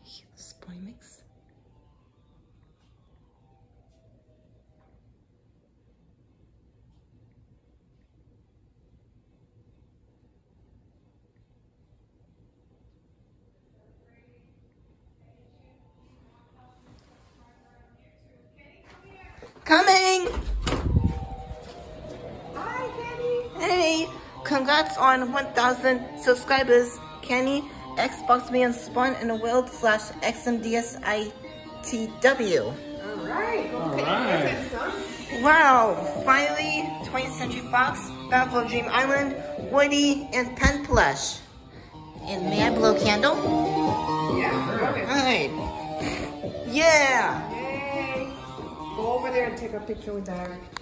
Spoil mix. Coming! Hi, Kenny! Hey! Congrats on 1,000 subscribers, Kenny. Xbox being spun in the world / XMDSITW. Alright. Alright. Wow! Finally, 20th Century Fox, Battlefield Dream Island, Woody, and Pen Plush. And may I blow a candle? Yeah, love it. Alright. Yeah! Yay! Go over there and take a picture with Derek.